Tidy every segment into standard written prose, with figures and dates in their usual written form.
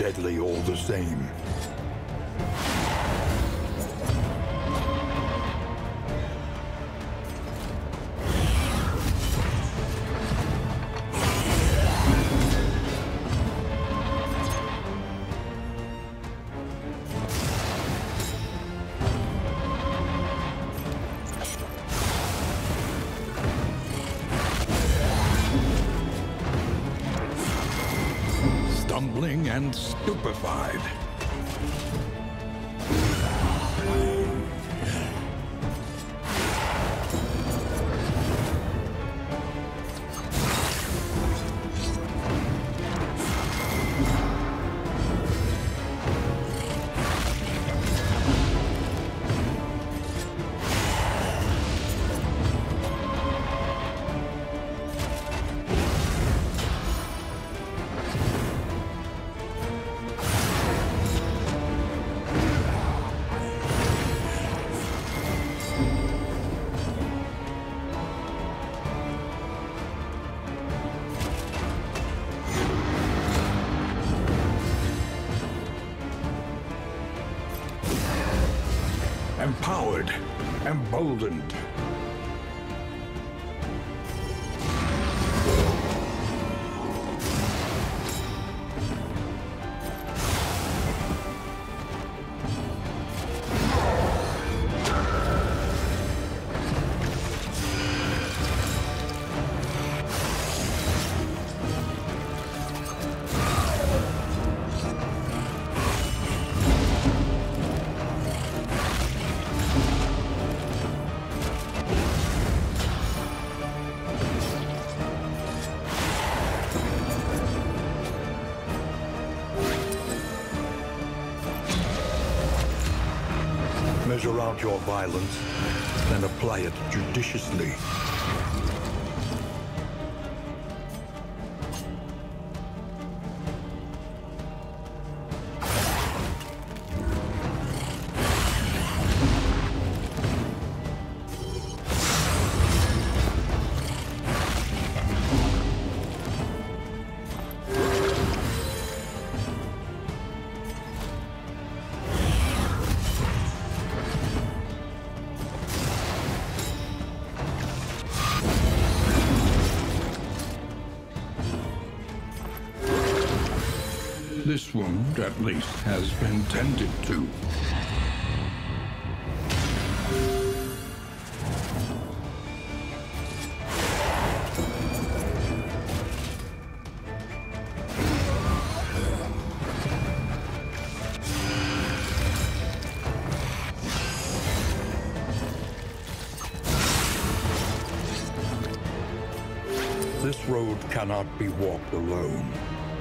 deadly all the same. Stumbling and stupefied. Empowered, emboldened. Measure out your violence, then apply it judiciously. This wound, at least, has been tended to. This road cannot be walked alone.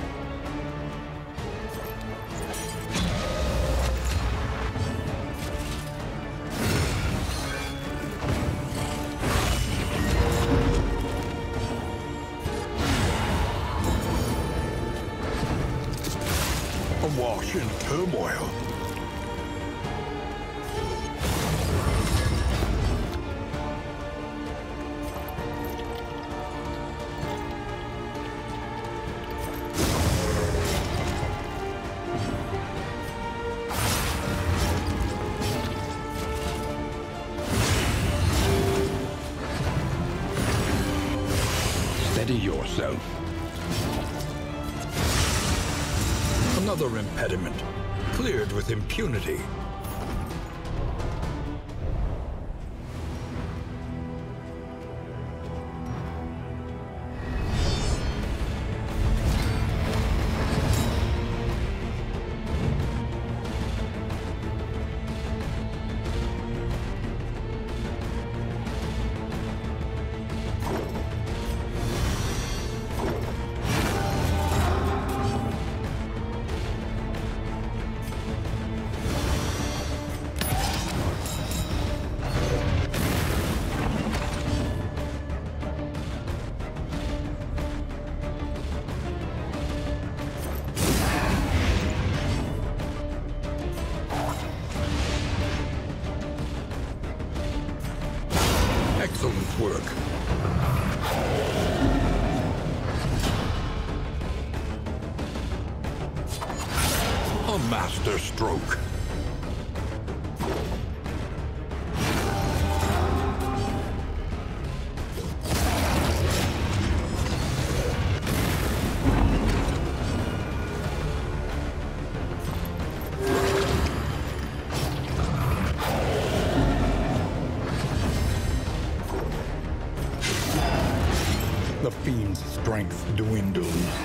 Awash in turmoil. Steady yourself. Another impediment, cleared with impunity. Excellent work. master stroke. The fiend's strength dwindles.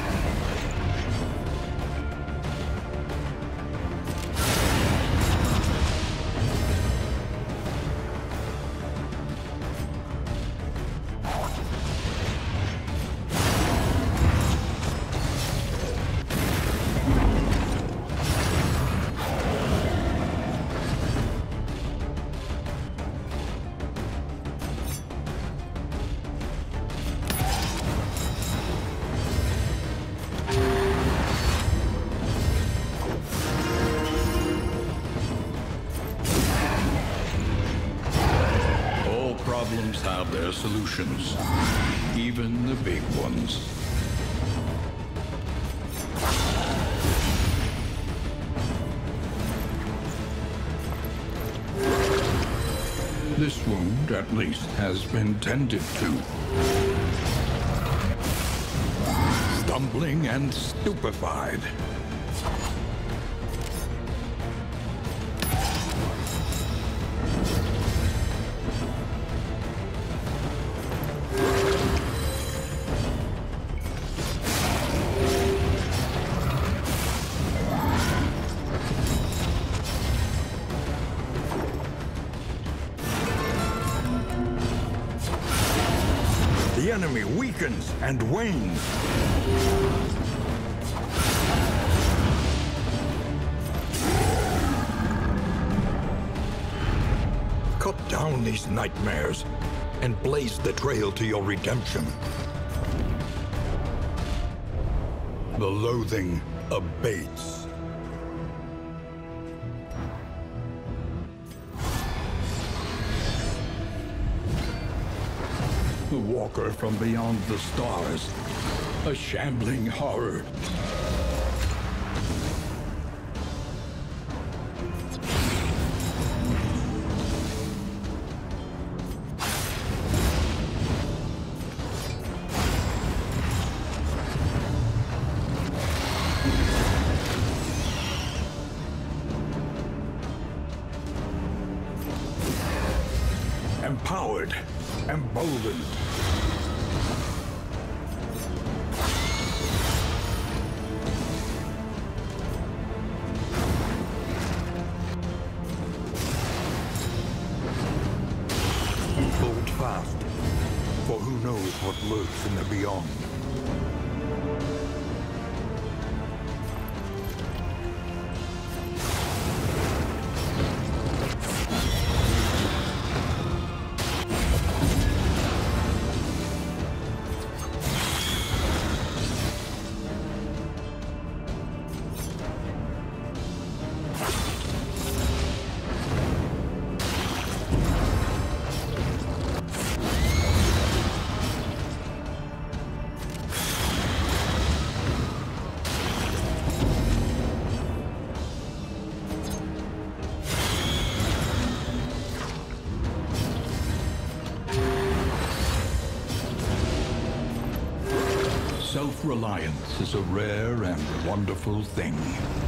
Problems have their solutions, even the big ones. This wound, at least, has been tended to. Stumbling and stupefied. The enemy weakens and wanes. Cut down these nightmares and blaze the trail to your redemption. The loathing abates. The walker from beyond the stars. A shambling horror. Empowered, emboldened. Hold fast, for who knows what lurks in the beyond. Self-reliance is a rare and wonderful thing.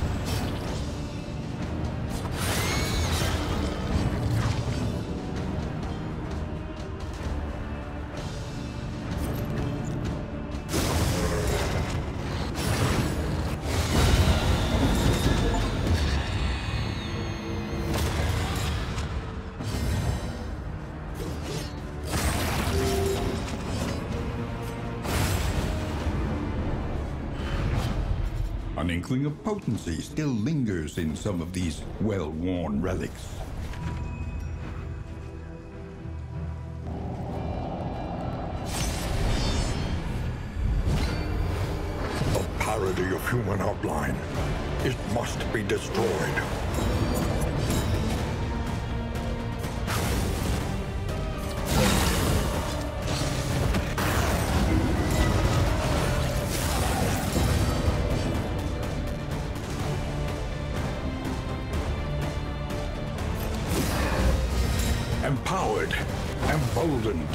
An inkling of potency still lingers in some of these well-worn relics. A parody of human outline. It must be destroyed. empowered, emboldened.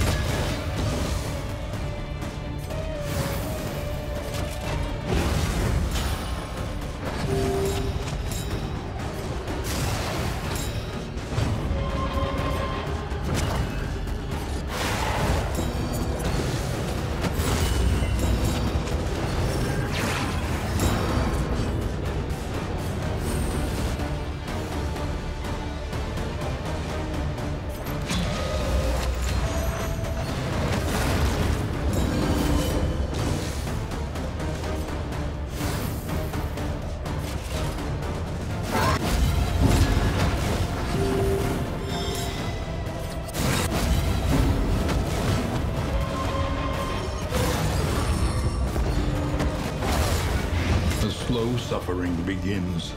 Slow suffering begins.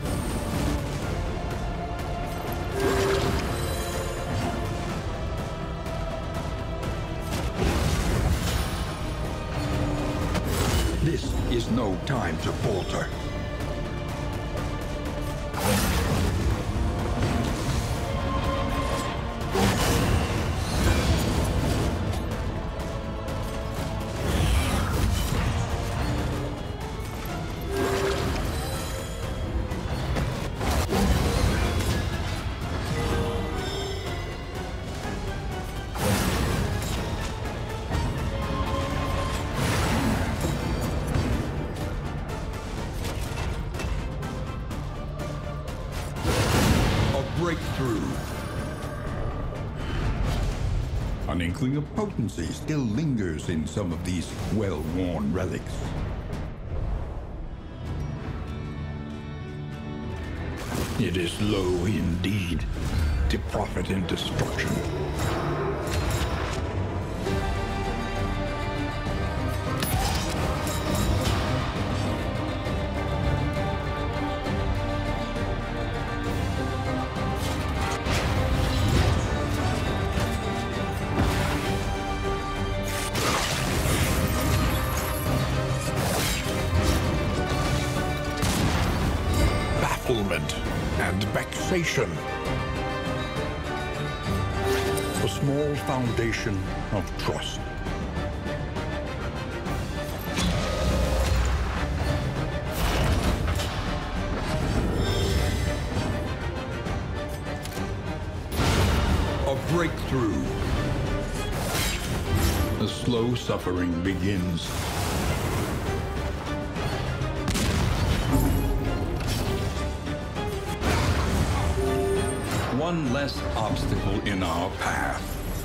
This is no time to falter. Breakthrough. An inkling of potency still lingers in some of these well-worn relics. It is low indeed to profit in destruction. And vexation. A small foundation of trust. A breakthrough. The slow suffering begins. One less obstacle in our path.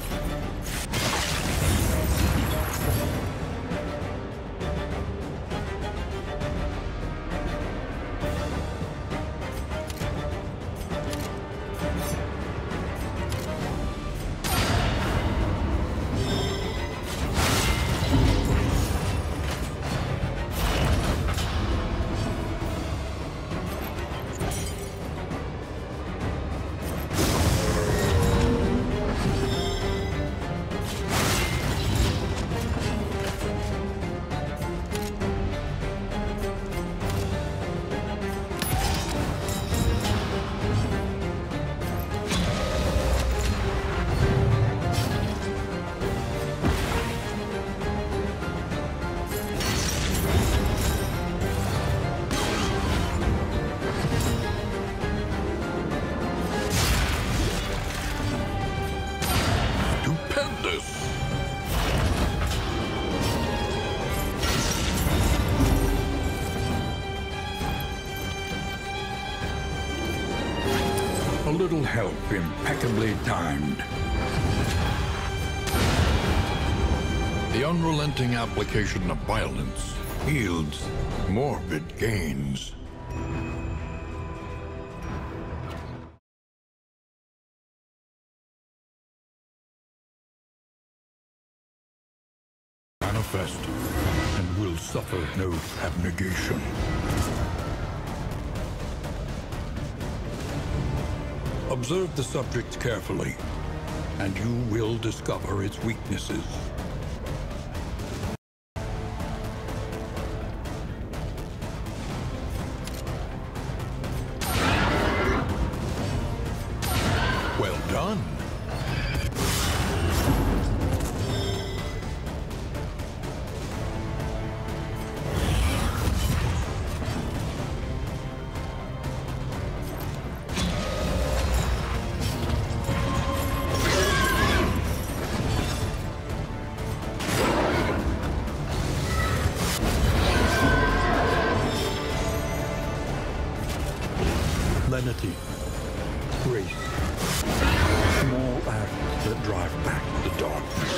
A little help impeccably timed. The unrelenting application of violence yields morbid gains. Manifest, and will suffer no abnegation. Observe the subject carefully, and you will discover its weaknesses. Well done. that drive back the darkness.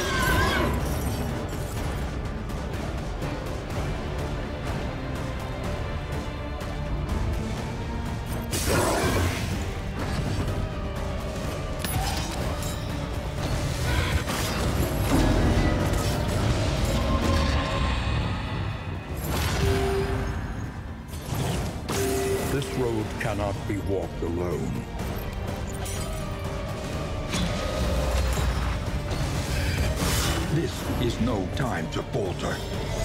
This road cannot be walked alone. This is no time to falter.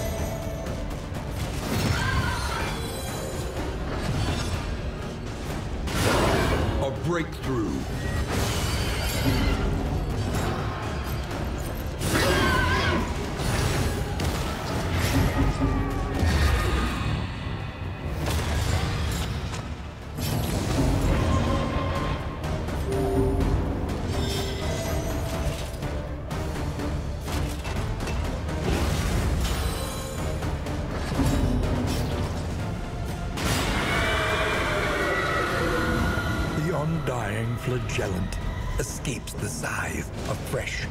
A breakthrough. Undying flagellant escapes the scythe afresh.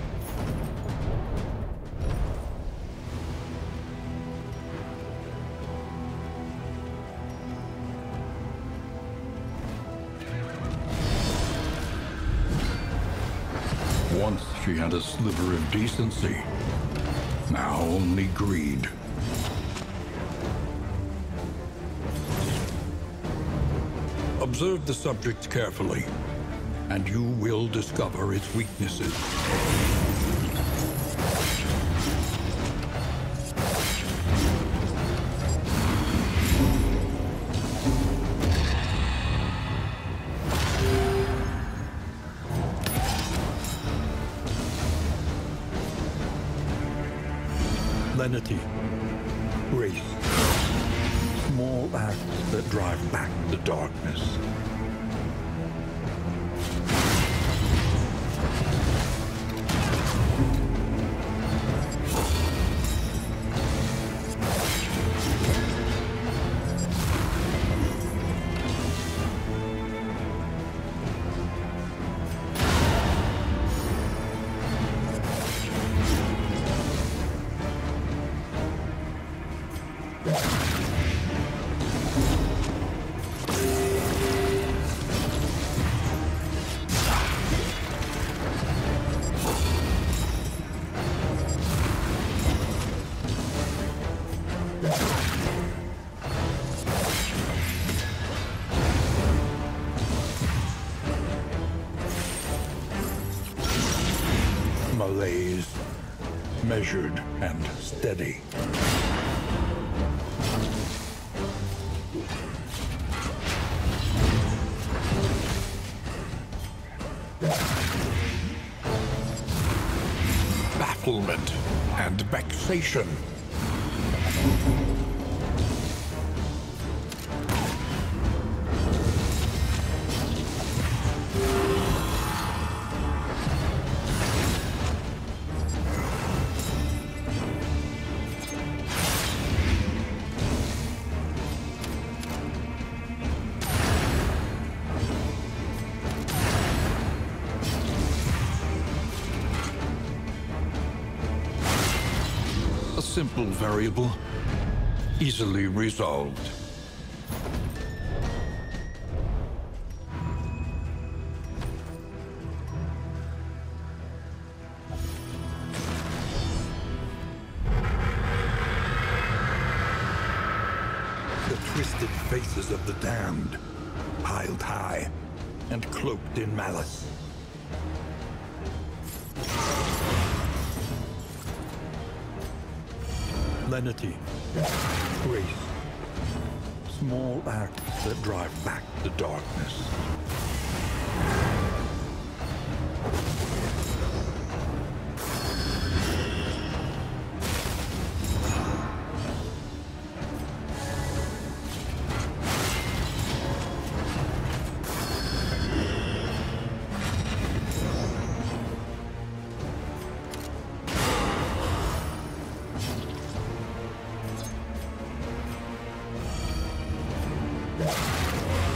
Once she had a sliver of decency. Now only greed. Observe the subject carefully, and you will discover its weaknesses. Lenity, grace, small acts that drive back the darkness. Malaise, measured and steady. Bafflement and vexation. A simple variable, easily resolved. The twisted faces of the damned, piled high and cloaked in malice. Lenity, grace, small acts that drive back the darkness.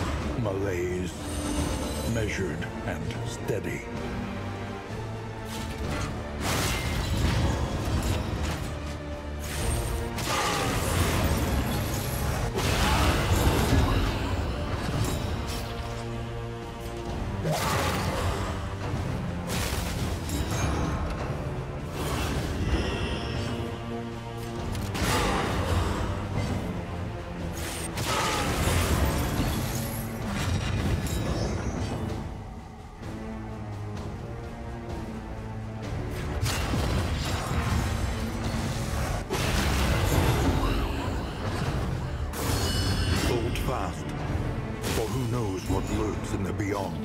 Malaise, measured and steady. Fast, for who knows what lurks in the beyond.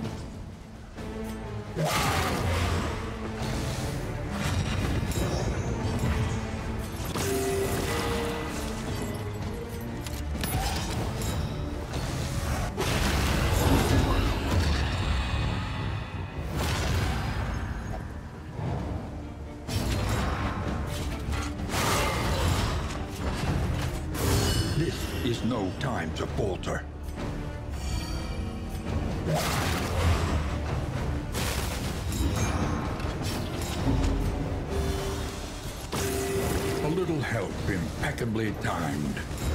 This is no time to falter. A little help impeccably timed.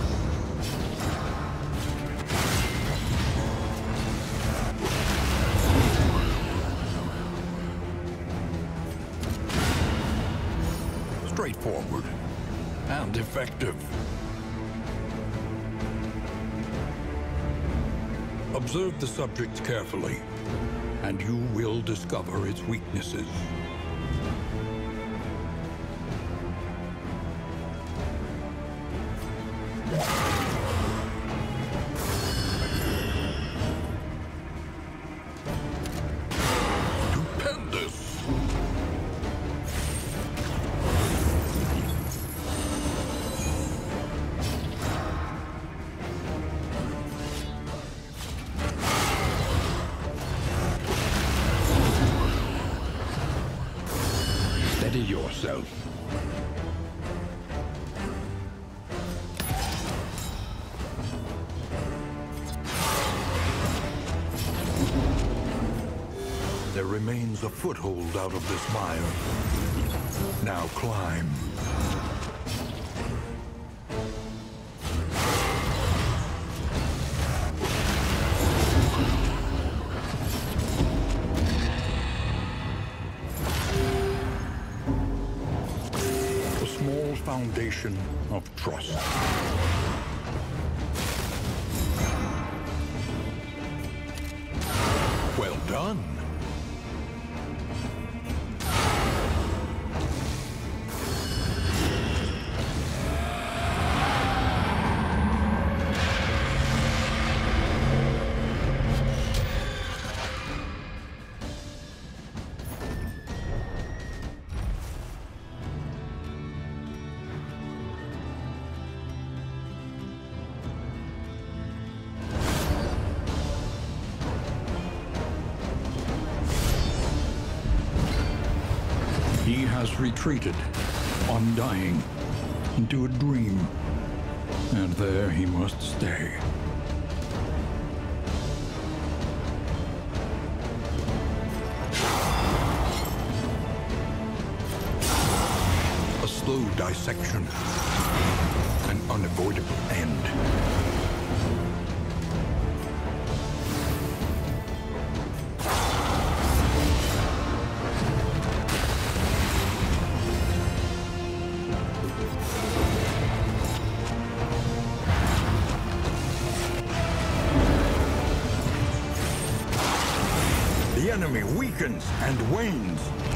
Straightforward and effective. Observe the subject carefully, and you will discover its weaknesses. Stupendous! Steady yourself. There remains a foothold out of this mire. Now climb. A small foundation of trust. Well done. He has retreated, undying, into a dream, and there he must stay. A slow dissection. An unavoidable end. The enemy weakens and wanes.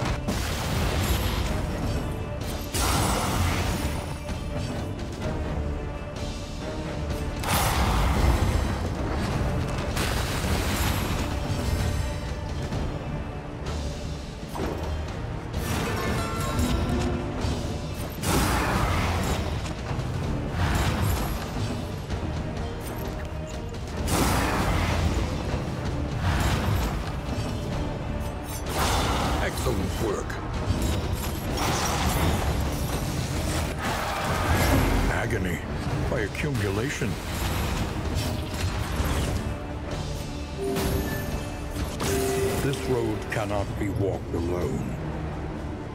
Excellent work. Agony by accumulation. This road cannot be walked alone.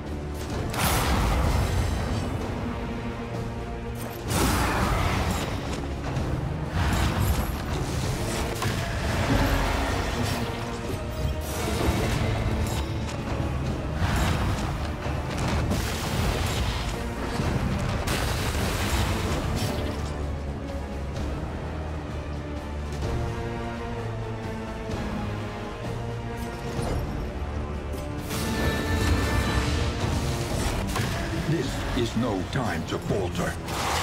is no time to falter.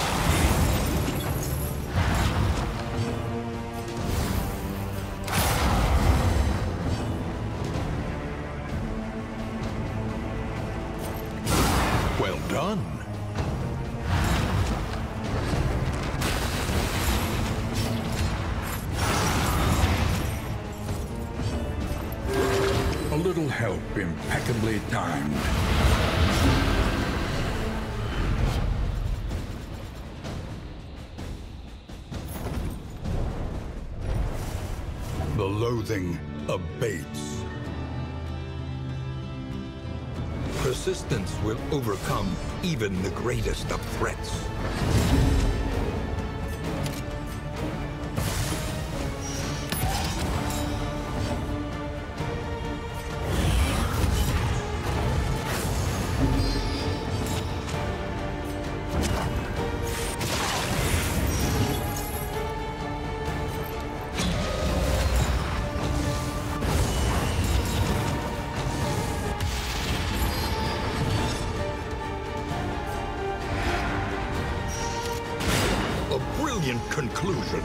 Well done. A little help impeccably timed. The loathing abates. Persistence will overcome even the greatest of threats. Conclusion.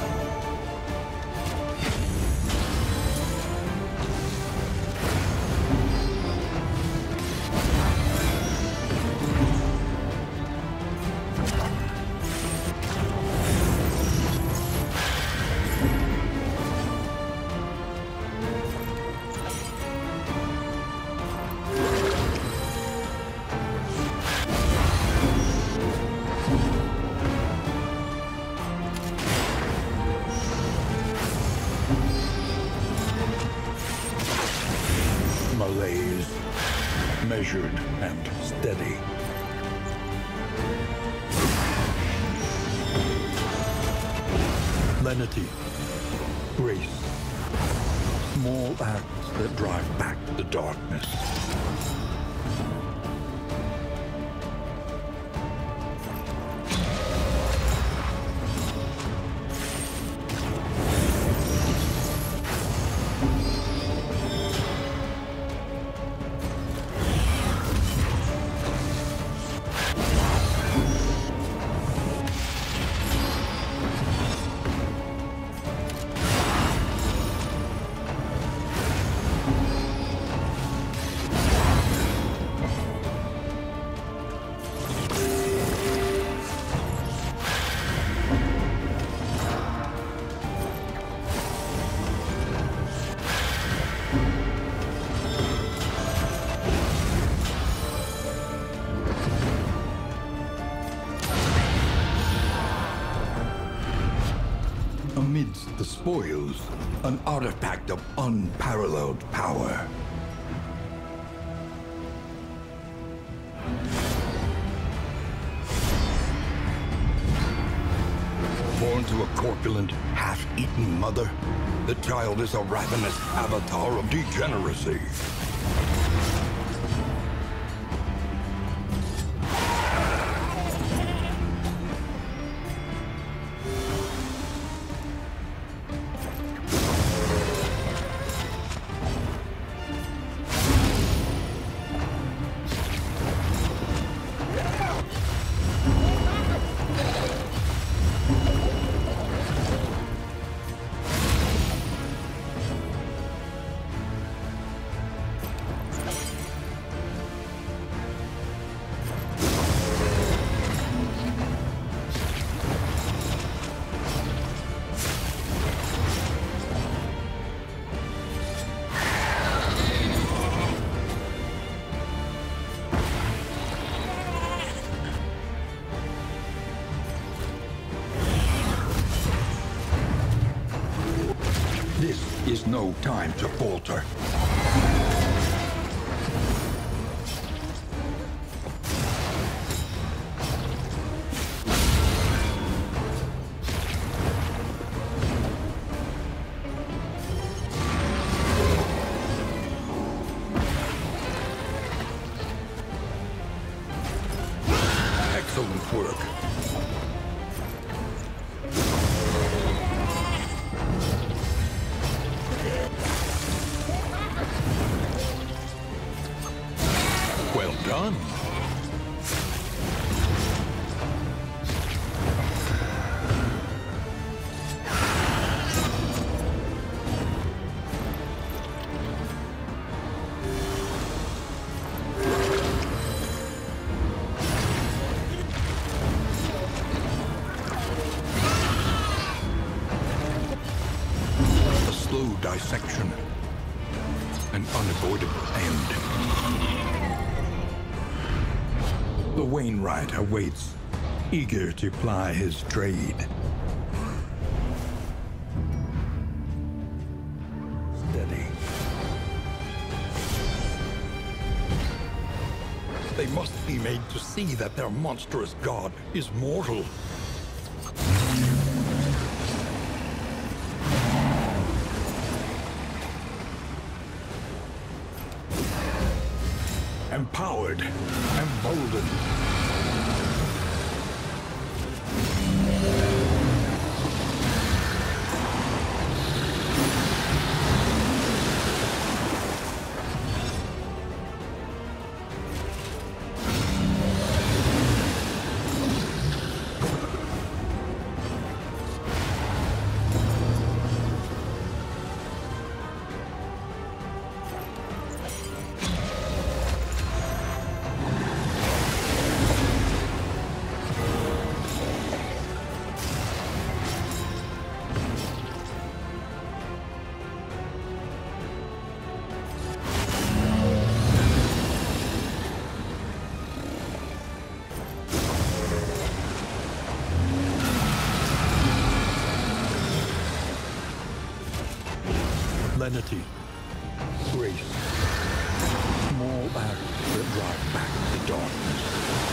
Measured and steady. Lenity, grace, small acts that drive back the darkness. Amidst the spoils, an artifact of unparalleled power. Born to a corpulent, half-eaten mother, the child is a ravenous avatar of degeneracy. This is no time to falter. Excellent work. Well done. inevitable end. The Wainwright awaits, eager to ply his trade. Steady. They must be made to see that their monstrous god is mortal. Empowered, emboldened. Lenity, grace, small arrows that drive back the darkness.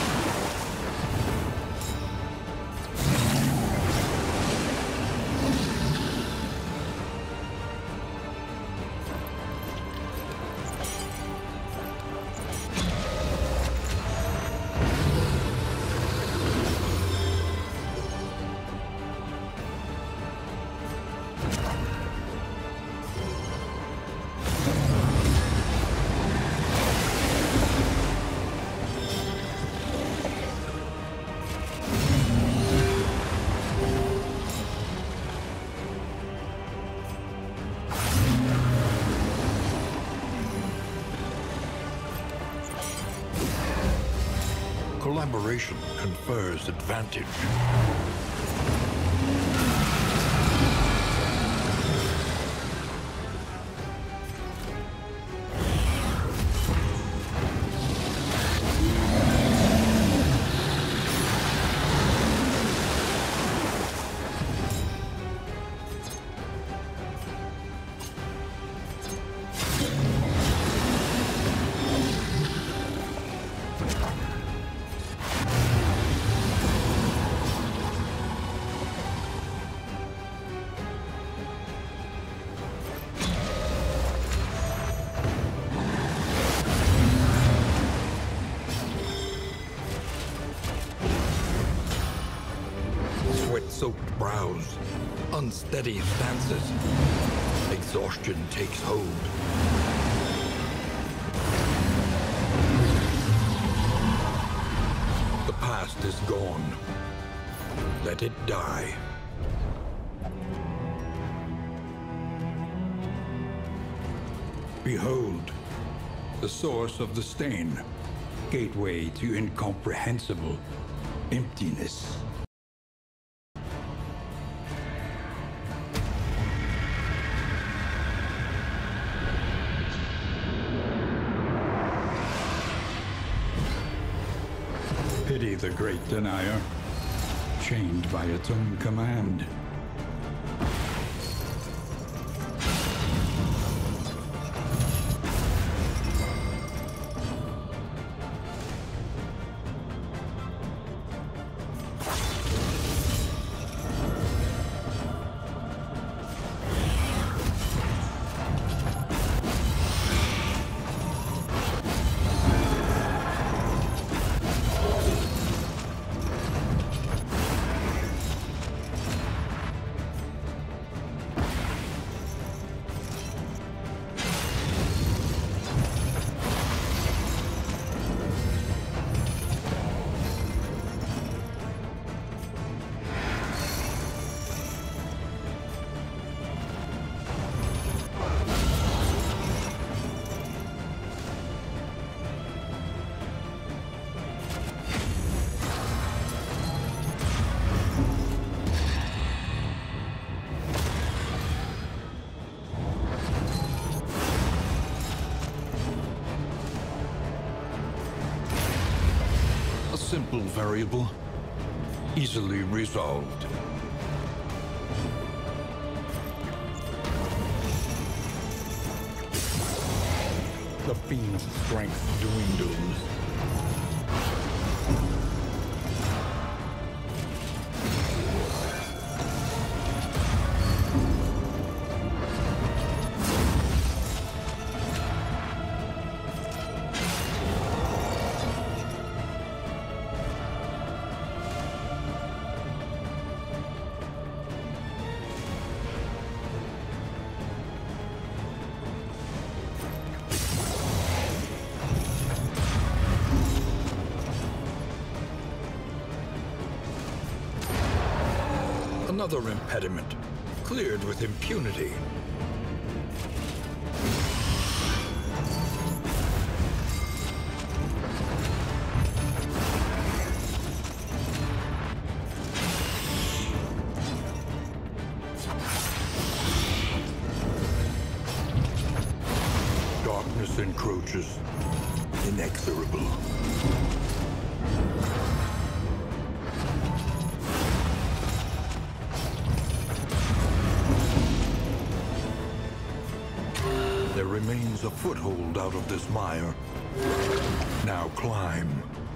Collaboration confers advantage. Soaked brows, unsteady stances. Exhaustion takes hold. The past is gone. Let it die. Behold, the source of the stain. Gateway to incomprehensible emptiness. Pity the great denier, chained by its own command. simple variable, easily resolved. The fiend's strength dwindles. Another impediment, cleared with impunity. Darkness encroaches, inexorable. There remains a foothold out of this mire. Now climb.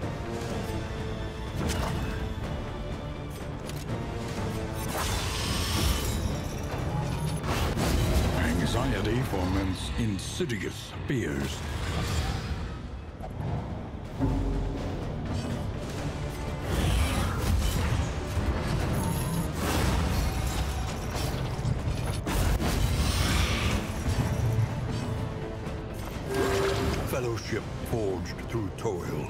Anxiety foments insidious fears. Fellowship forged through toil.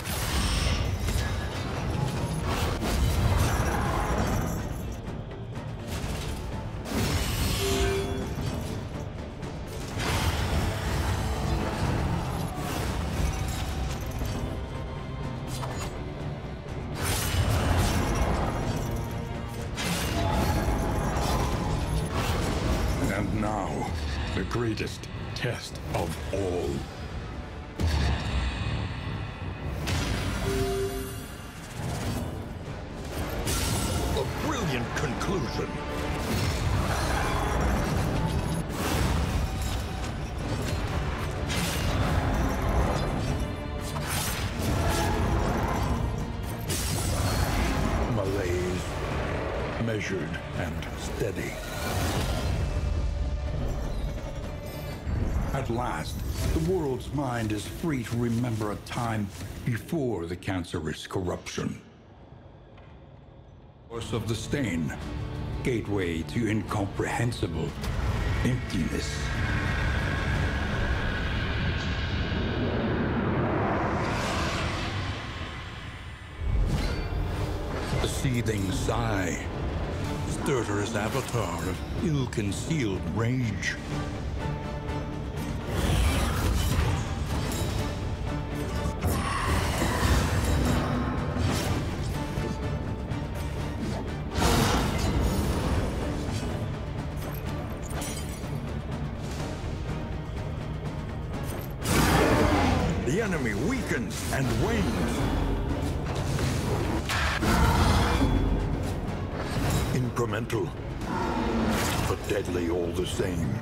And now, the greatest test of all. Conclusion. Malaise, measured and steady. At last, the world's mind is free to remember a time before the cancerous corruption. Source of the stain, gateway to incomprehensible emptiness. The seething Sigh, stertorous avatar of ill-concealed rage. The enemy weakens and wanes. Incremental, but deadly all the same.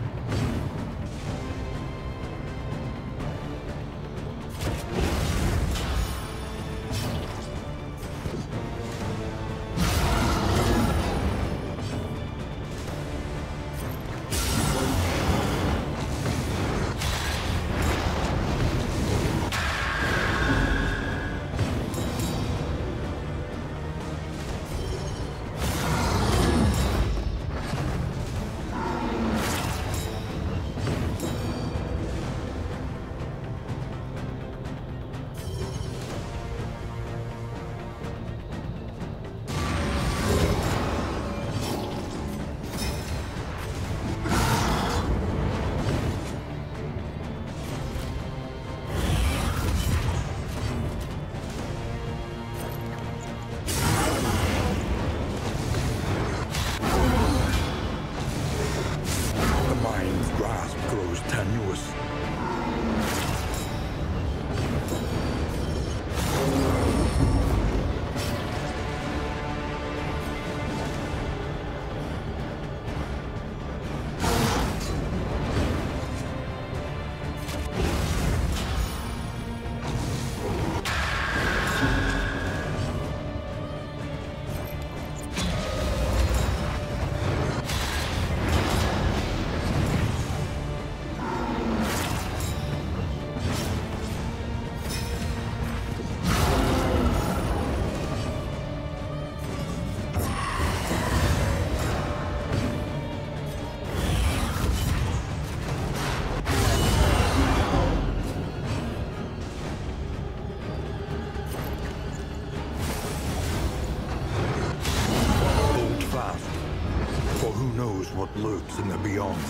what lurks in the beyond.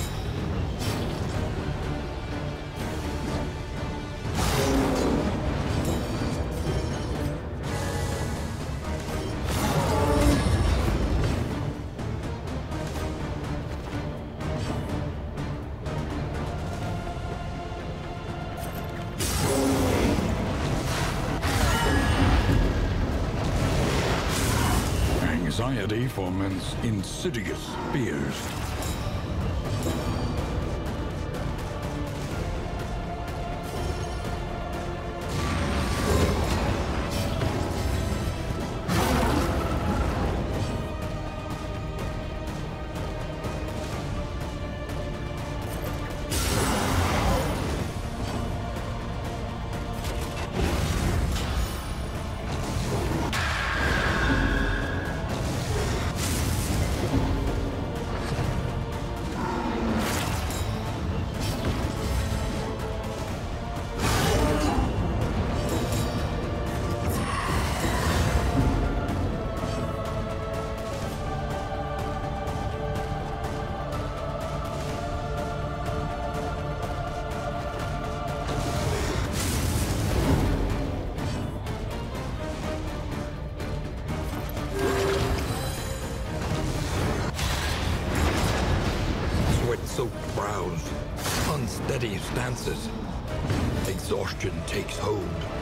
Anxiety foments insidious fears. Sweat-soaked brows, unsteady stances. Exhaustion takes hold.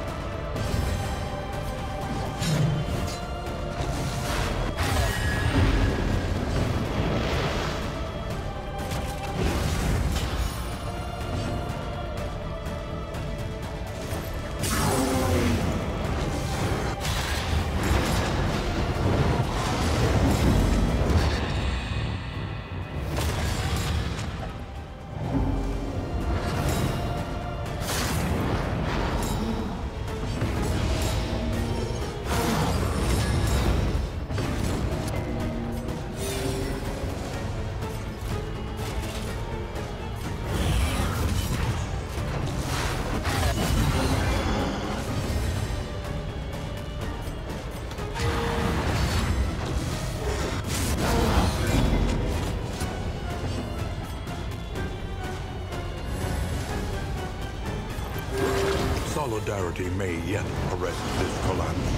Solidarity may yet arrest this collapse.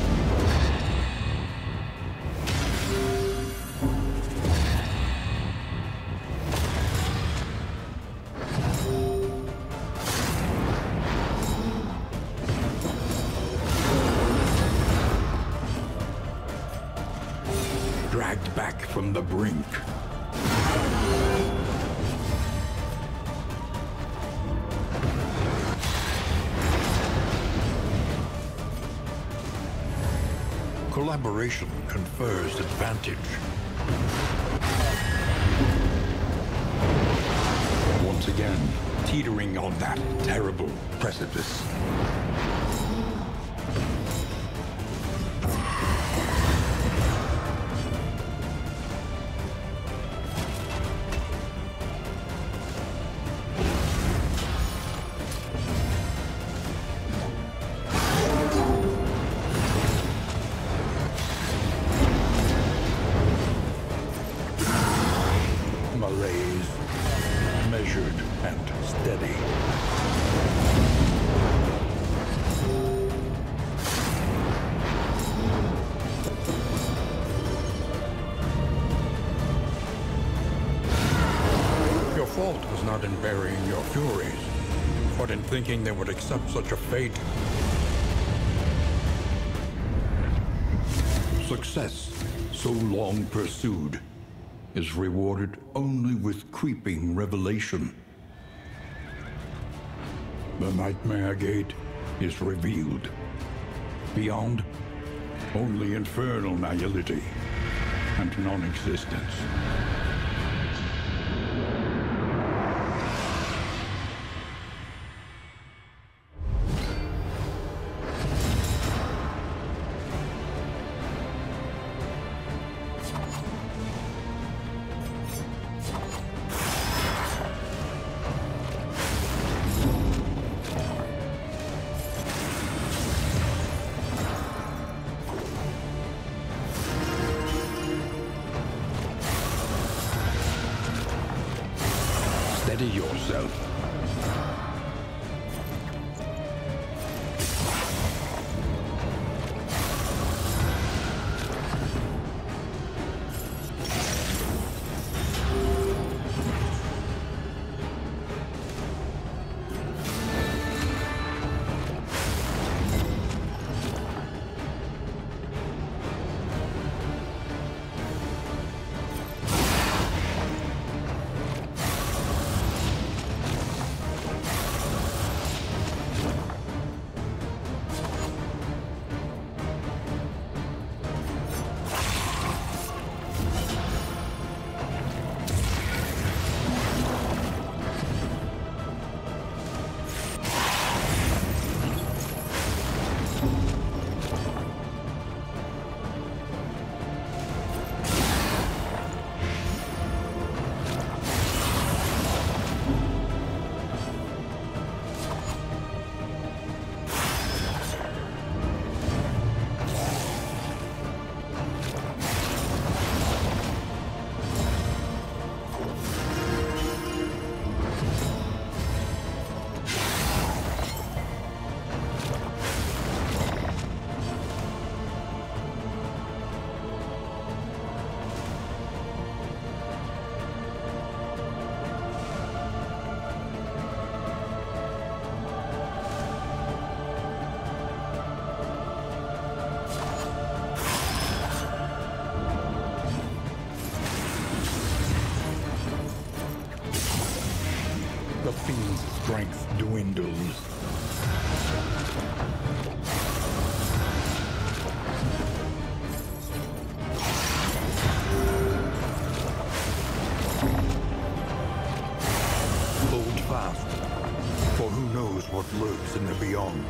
Dragged back from the brink. Collaboration confers advantage. Once again, teetering on that terrible precipice. Measured and steady. Your fault was not in burying your furies, but in thinking they would accept such a fate. Success, so long pursued, is rewarded only with creeping revelation. The Nightmare Gate is revealed. Beyond, only infernal nihility and non-existence. Steady yourself. The fiend's strength dwindles. Hold fast, for who knows what lurks in the beyond.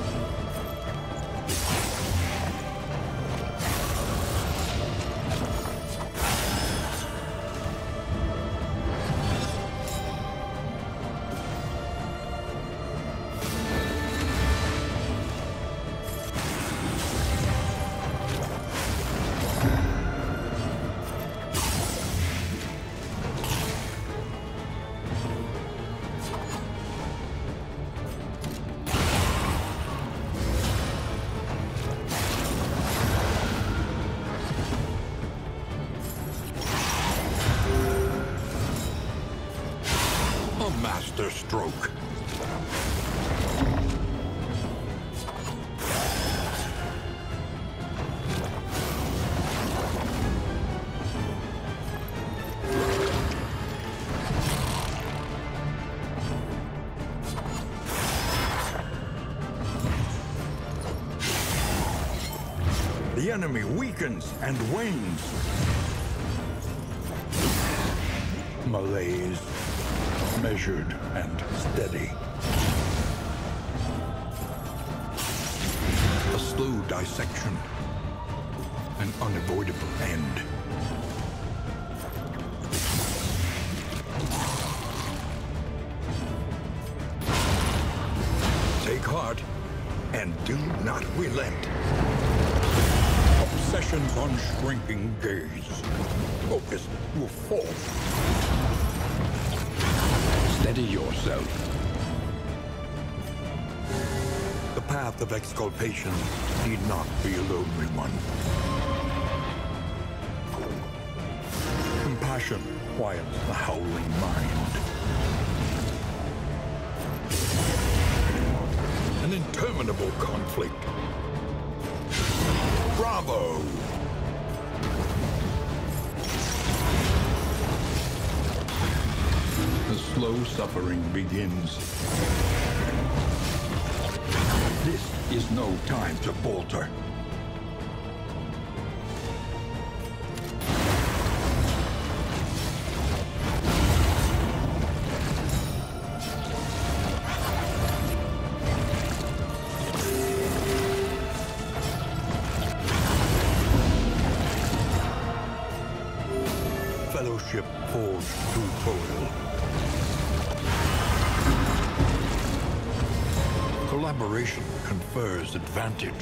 Master stroke. The enemy weakens and wanes. Malaise. Measured and steady. A slow dissection. An unavoidable end. Take heart and do not relent. Obsession's unshrinking gaze. Focus will fall. Steady yourself. The path of exculpation need not be a lonely one. Compassion quiets the howling mind. An interminable conflict. Bravo! The slow suffering begins. This is no time to falter. Fellowship forged through toil. Collaboration confers advantage.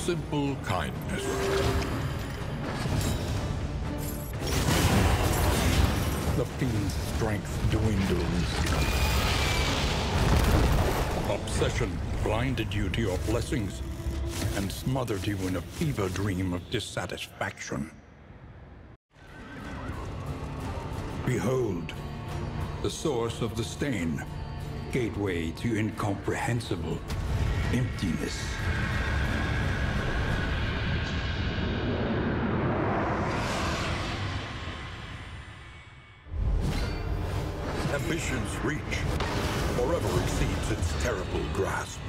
simple kindness. The fiend's strength dwindles. Obsession blinded you to your blessings and smothered you in a fever dream of dissatisfaction. Behold, the source of the stain, gateway to incomprehensible emptiness. Ambition's reach forever exceeds its terrible grasp.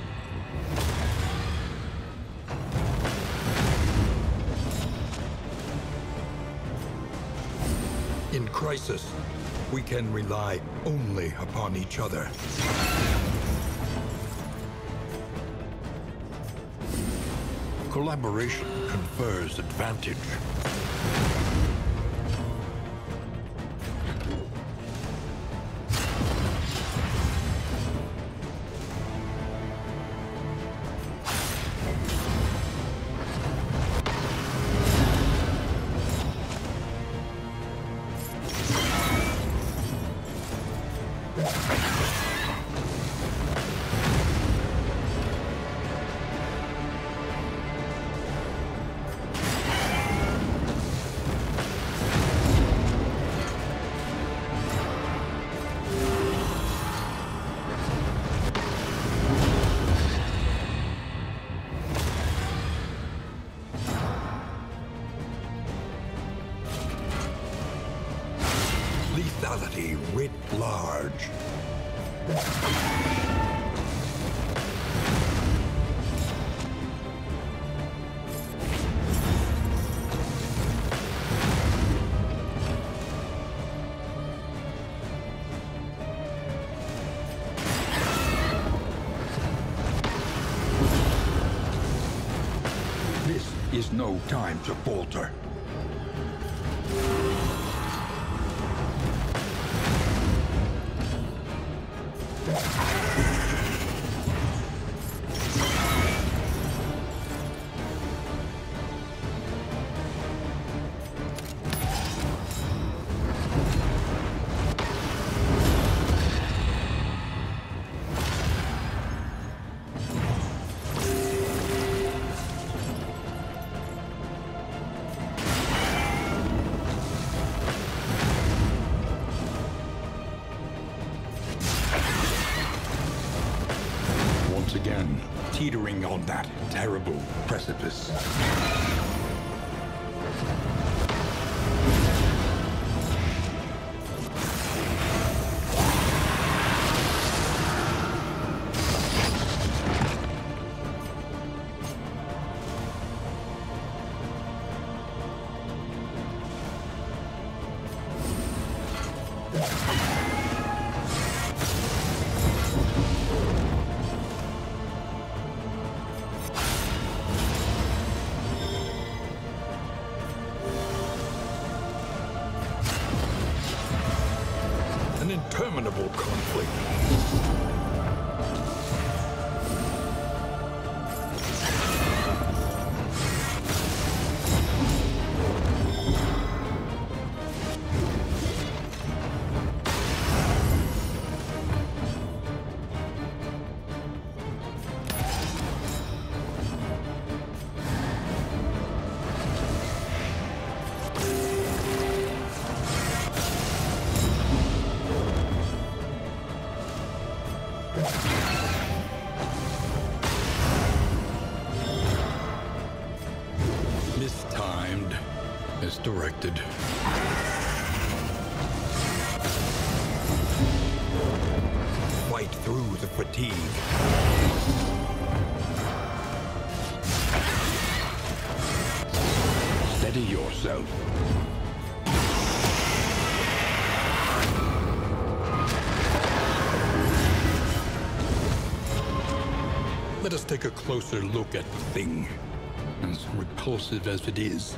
In crisis, we can rely only upon each other. Collaboration confers advantage. Lethality writ large. This is no time to falter. Again, teetering on that terrible precipice. Interminable conflict. Mistimed, misdirected. Fight through the fatigue. Steady yourself. Let us take a closer look at the thing, as repulsive as it is.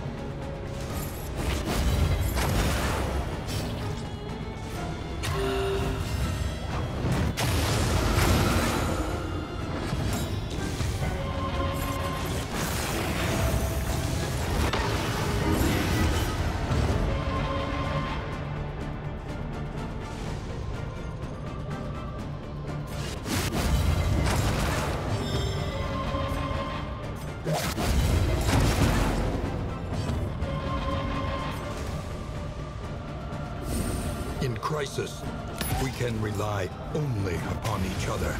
In crisis, we can rely only upon each other.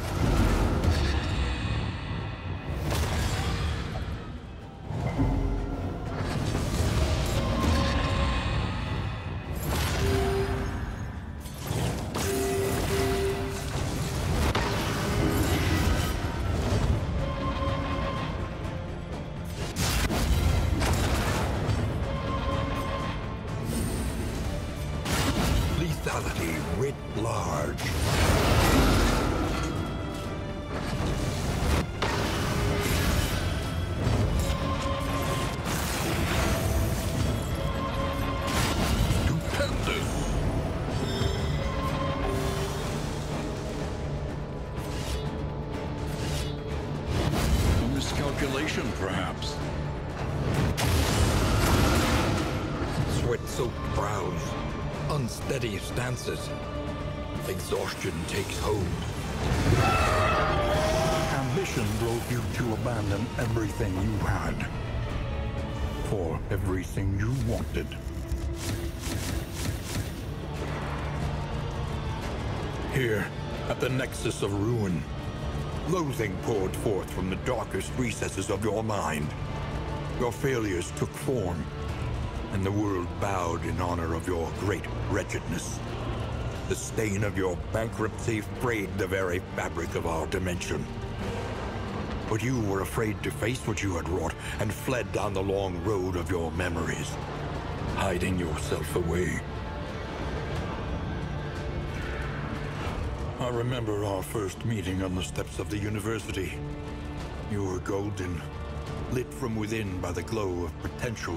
Lethality writ large. Stupendous. A miscalculation, perhaps. Sweat-soaked brows. Unsteady stances. Exhaustion takes hold. Ambition drove you to abandon everything you had. For everything you wanted. Here, at the nexus of ruin, Loathing poured forth from the darkest recesses of your mind. Your failures took form, and the world bowed in honor of your great wretchedness. The stain of your bankruptcy frayed the very fabric of our dimension. But you were afraid to face what you had wrought and fled down the long road of your memories, hiding yourself away. I remember our first meeting on the steps of the university. You were golden, lit from within by the glow of potential.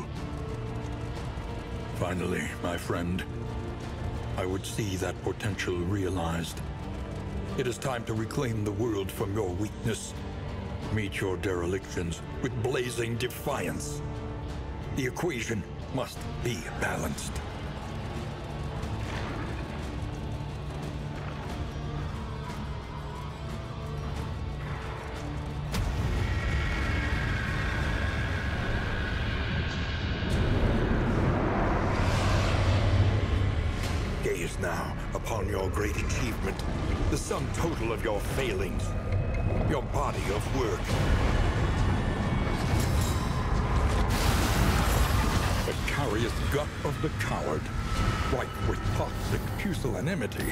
Finally, my friend, I would see that potential realized. It is time to reclaim the world from your weakness. Meet your derelictions with blazing defiance. The equation must be balanced. Gaze now upon your great achievement, the sum total of your failings, your body of work. The carious gut of the coward, ripe with toxic pusillanimity.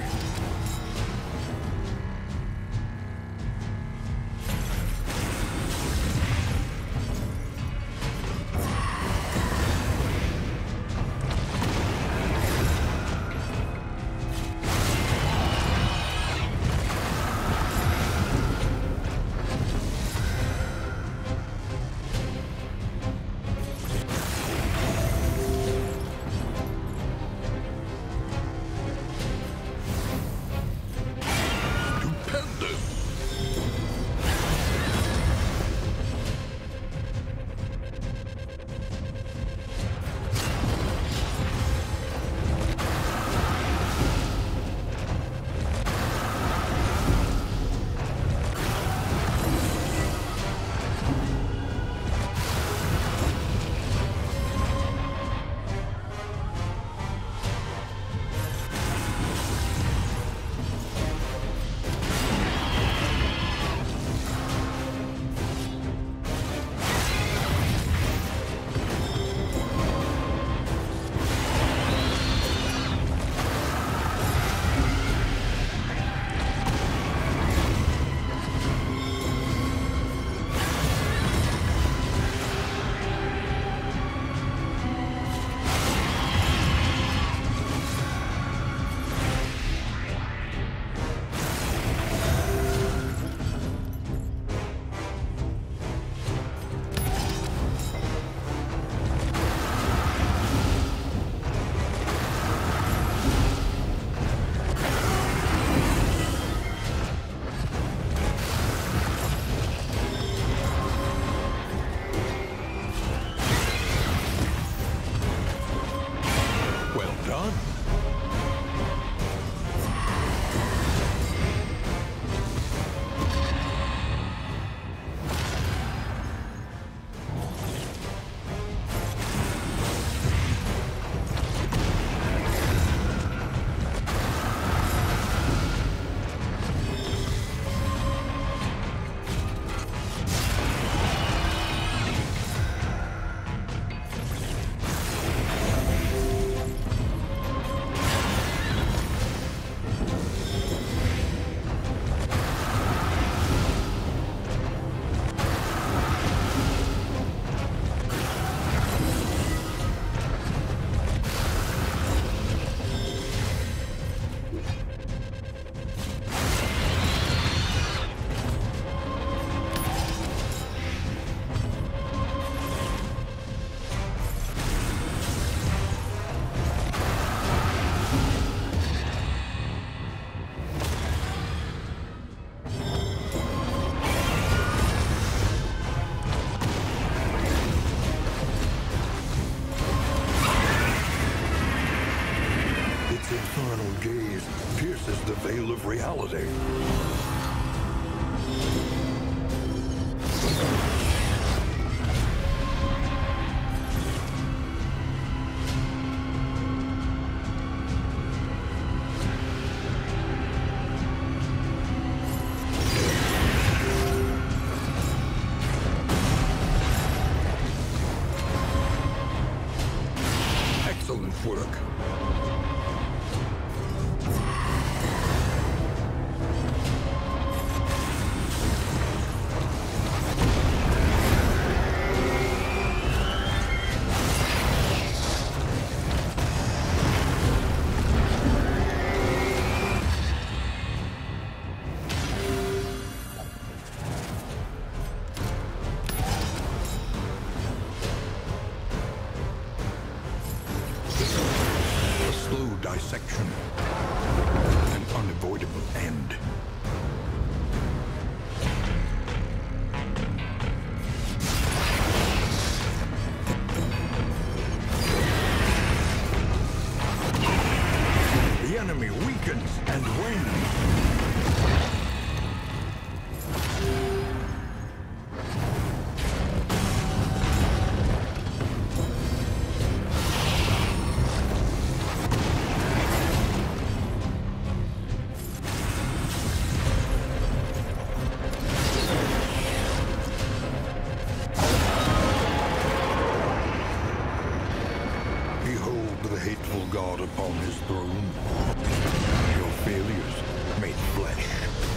God upon his throne. Your failures made flesh.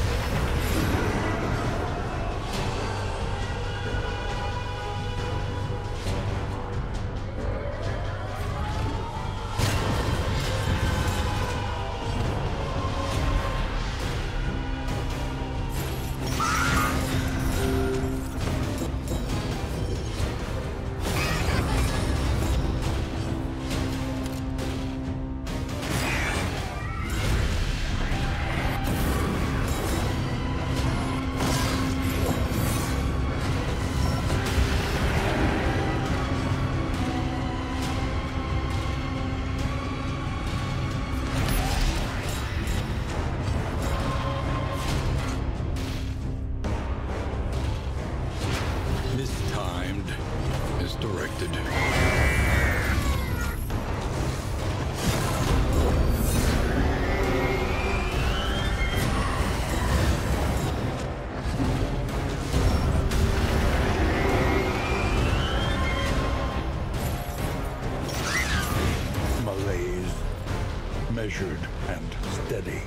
Measured and steady.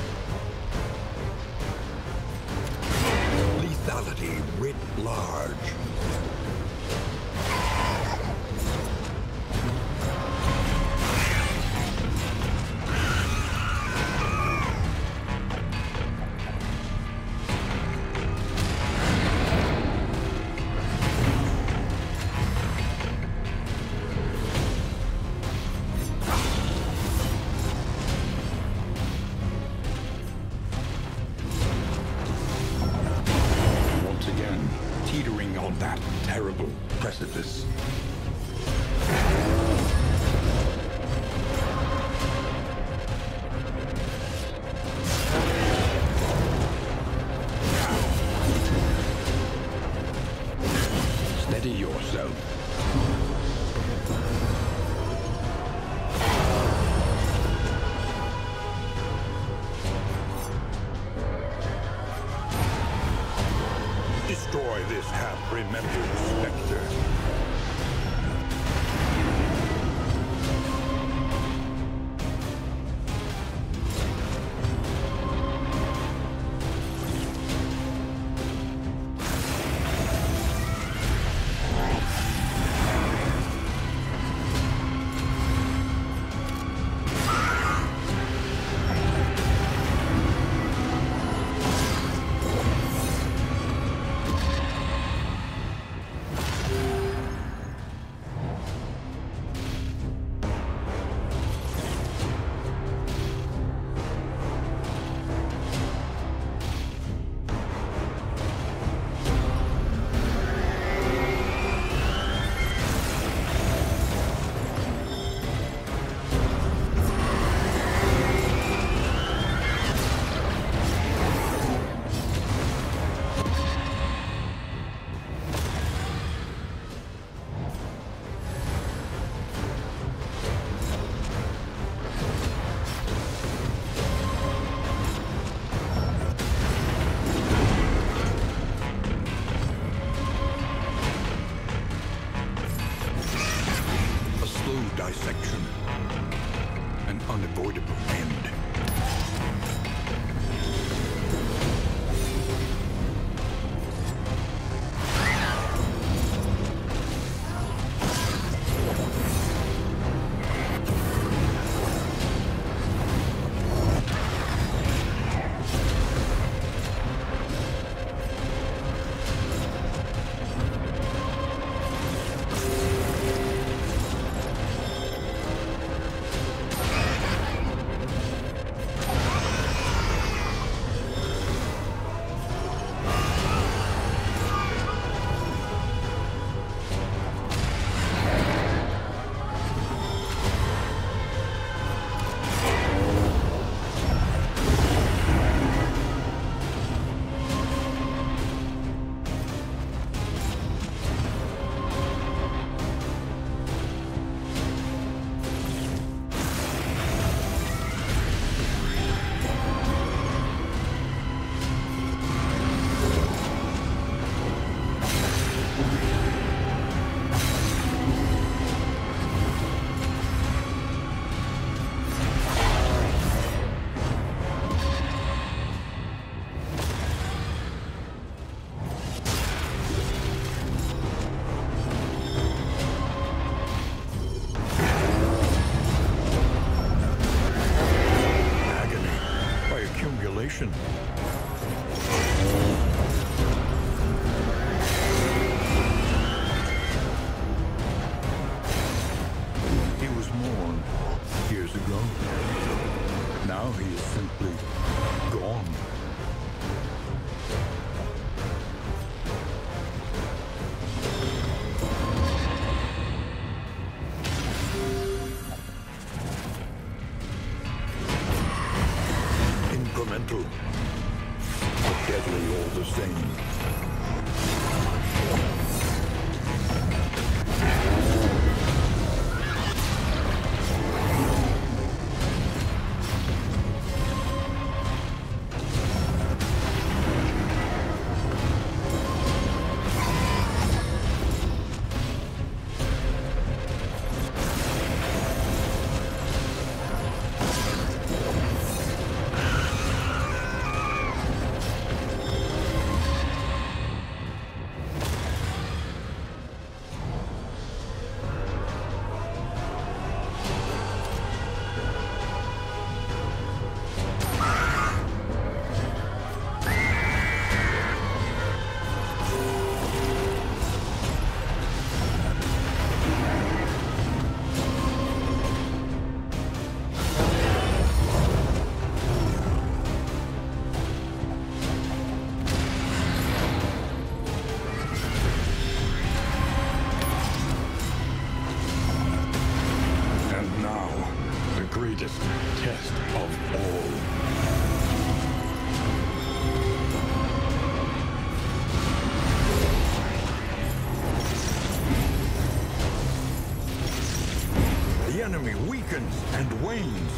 Lethality writ large. Precipice. Steady yourself. Destroy this half-remembered specter. Dissection. An unavoidable end. incremental, but deadly all the same. Test of all. The enemy weakens and wanes.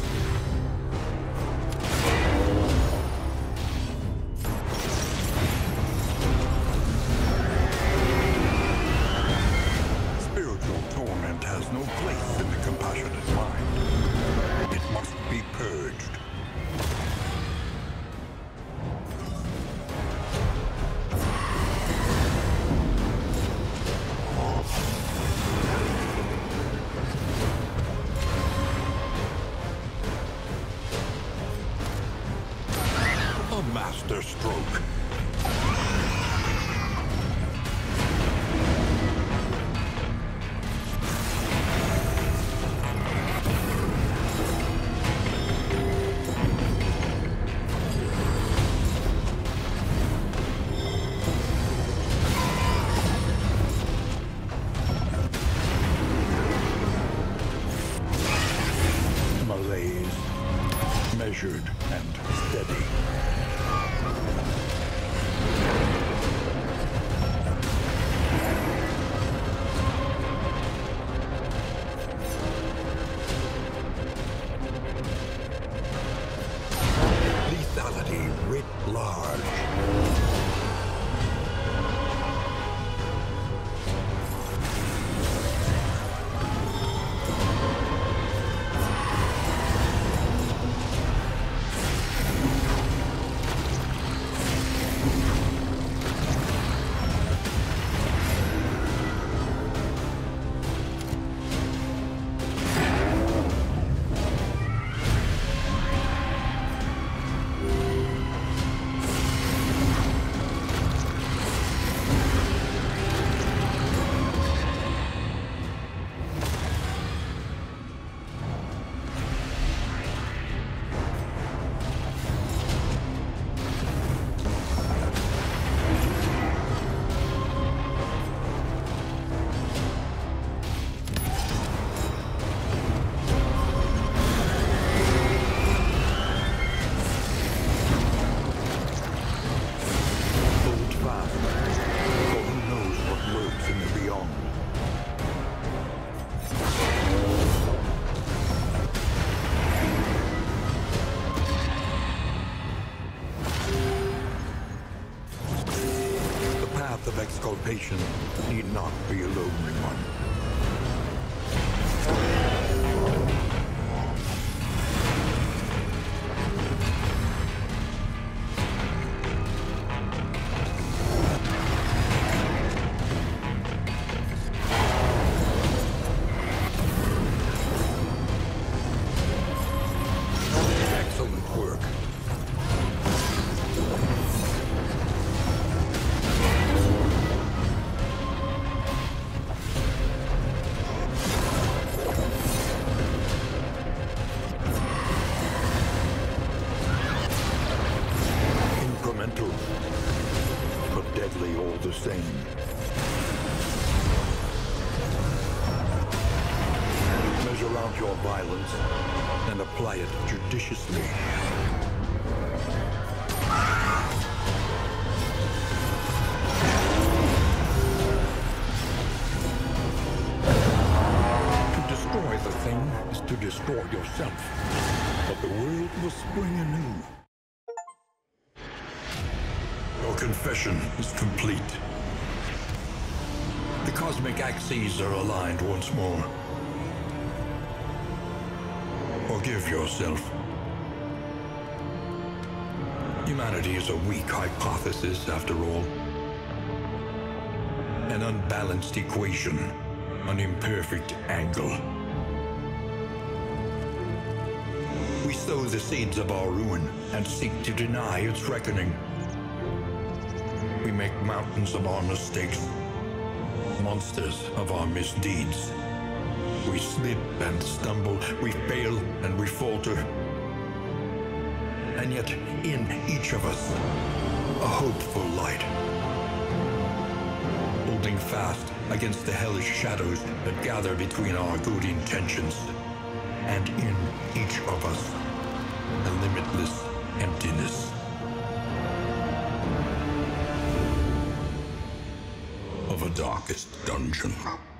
Spiritual torment has no place in the compassionate mind. It must be purged. A master stroke. Measured and steady. Lethality writ large. Of exculpation need not be a lonely one. Excellent work. But deadly all the same. Measure out your violence and apply it judiciously. destroy yourself, but the world will spring anew. Your confession is complete. The cosmic axes are aligned once more. Forgive yourself. Humanity is a weak hypothesis, after all. An unbalanced equation, an imperfect angle. We sow the seeds of our ruin and seek to deny its reckoning. We make mountains of our mistakes, monsters of our misdeeds. We slip and stumble, we fail and we falter. And yet, in each of us, a hopeful light. Holding fast against the hellish shadows that gather between our good intentions. And in each of us, a limitless emptiness. Of a darkest dungeon.